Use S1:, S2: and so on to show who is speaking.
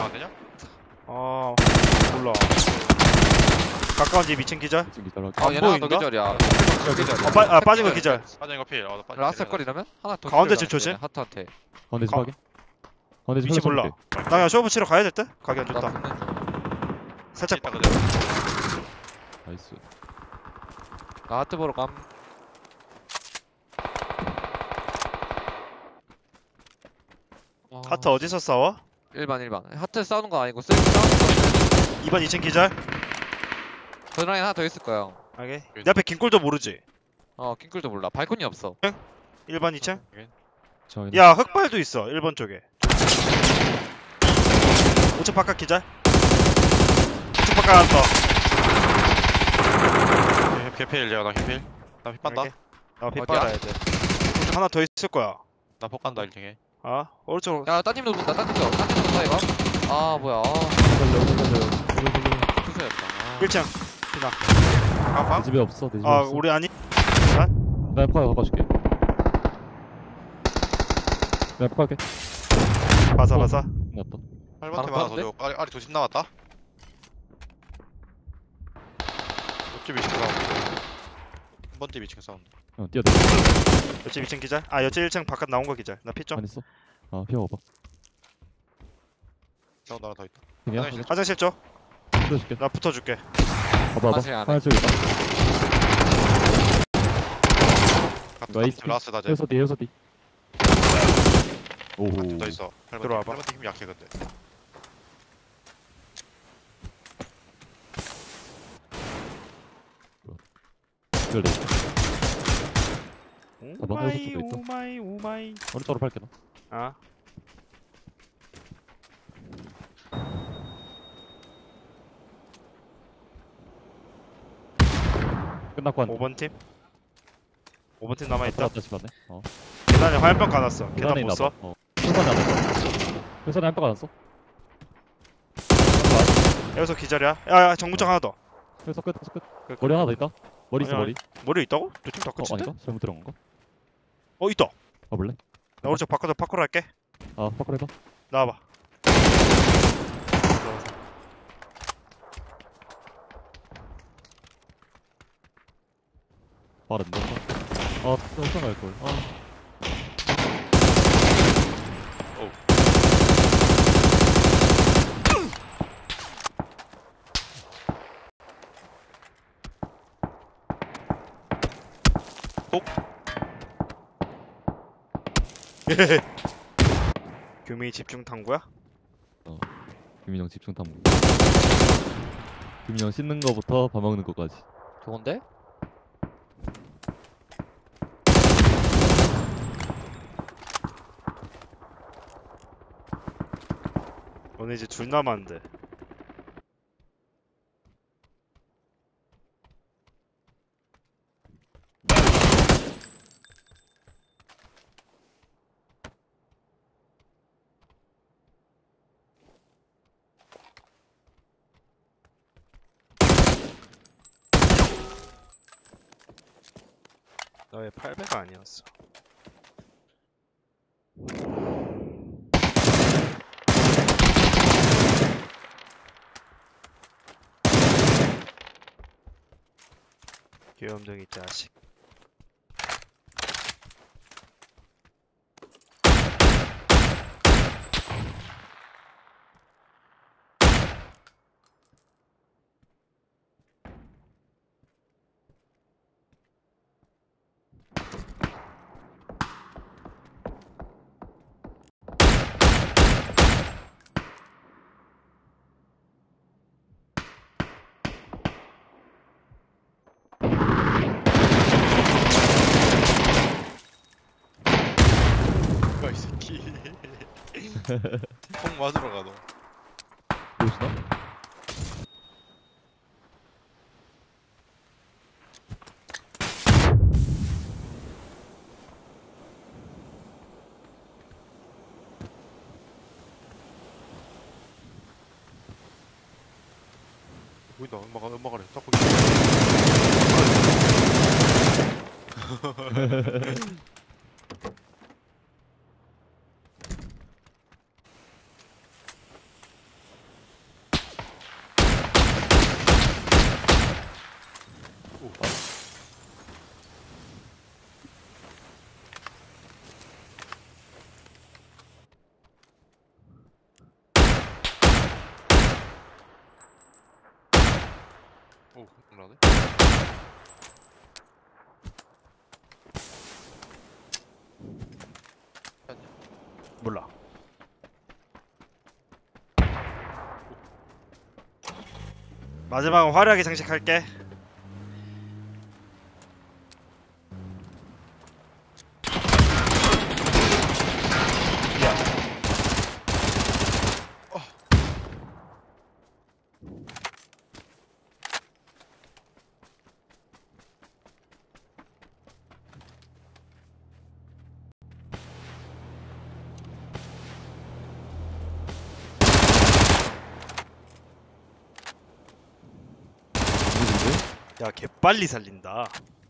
S1: 안 되냐?
S2: 아 몰라. 가까운 집 2층 기절.
S3: 아 얘네 하나 더
S2: 보인다?
S3: 기절이야.
S2: 빠진 거 기절.
S1: 빠진 거 필. 나 빠진
S3: 라스트 걸 이러면 하나 더
S2: 가운데
S3: 기절
S2: 집 조심.
S3: 나왔어, 얘네, 하트한테.
S4: 가운데 집
S2: 가-
S4: 확인. 가운데 집
S2: 위치
S4: 플래시
S2: 몰라.
S4: 볼게.
S2: 나 그냥 쇼부 치러 가야 될 듯? 가기 안
S3: 나
S2: 좋다.
S3: 붙는 중.
S2: 살짝
S1: 있다 그대로.
S4: 나이스.
S3: 나 하트 보러 감.
S2: 하트 어디서 싸워?
S3: 1번. 하트 싸우는 거 아니고 쓰리 싸우는 거.
S2: 2번 2층 기절.
S3: 전랑에 하나 더 있을 거야. 형.
S2: 오케이. 내 앞에 긴골도 모르지.
S3: 킹글도 몰라. 발코니 없어.
S2: 1번 2층.
S4: 저
S2: 야 흑발도 있어. 1번 쪽에. 우측 바깥 기절. 우측 바깥 하나 더.
S1: 개필 내가 나 개필. 나 핏간다.
S2: 오케이. 나피
S3: 어디야?
S2: 빨아야 돼. 우측 하나 더 있을 거야.
S1: 나 폭간다 1층에.
S2: 아 오른쪽.
S3: 야 따님도 본다. 따님도 본다 이거. 아 뭐야. 아 투수였다.
S2: 1층.
S1: 깜빡?
S4: 내 집에 없어. 내 집에
S2: 아
S4: 없어.
S2: 우리 아니.
S4: 나 엠파 바꿔줄게. 나 엠파 할게.
S2: 바사.
S4: 났다.
S1: 8번 팀 하나 더 줘. 아리 도집 남았다. 옆집 2층 사운드. 1번 집 2층 사운드.
S4: 뛰어들.
S2: 옆집 2층 기절. 아 옆집 1층 바깥 나온 거 기절. 나 피 좀.
S4: 안 있어. 아 피워봐.
S1: 사운드 하나 더 있다.
S4: 그냥
S1: 화장실.
S2: 화장실 쪽.
S4: 풀어줄게.
S2: 나 붙어줄게.
S4: 봐봐.
S3: 화장실 안에.
S4: 화장실 있다. 나이스.
S1: 라스 다제.
S4: 헤어서 뒤. 오호.
S1: 더 있어. 8번
S2: 들어와봐.
S1: 8번 팀 약해 근데.
S4: 기다려.
S2: 오마이
S4: 헤어질 수도 있어.
S2: 오마이.
S4: 오른쪽으로 팔게 너.
S2: 아
S4: 끝났고 한.
S2: 5번 팀. 5번 팀 남아 있다.
S4: 다시 봤네.
S2: 계단에 화염병 까놨어. 계단
S4: 계단에
S2: 못
S4: 있나
S2: 써.
S4: 봐. 회사에 안 왔어. 회사에 한 번 가놨어.
S2: 여기서 기절이야. 야야 정문장 하나 더.
S4: 회사 끝. 머리 하나 더 있다. 머리 있어
S2: 아니야.
S4: 머리.
S2: 머리 있다고? 두 팀 다 끝인데?
S4: 아닌가? 잘못 들어간 건가?
S2: 있다.
S4: 가볼래?
S2: 나 오른쪽 바꿔서 파쿠르 할게.
S4: 아 파크로 해봐.
S2: 나와봐.
S4: 빠른데. 회사 갈걸.
S2: 규민이 집중 탐구야?
S4: 김인영 집중 탐구. 김인영 씻는 거부터 밥 먹는 거까지.
S3: 좋은데?
S2: 너네 이제 둘 남았는데. 나 왜 800가 아니었어? 귀염둥이 자식.
S1: 이 새끼. 폭 맞으러 가 너.
S4: 보시나?
S1: 보인다. 음악하래. 딱 보인다. 그러네.
S2: 몰라. 마지막은 화려하게 장식할게. 미안.
S4: 누구인데?
S2: 야, 개 빨리 살린다.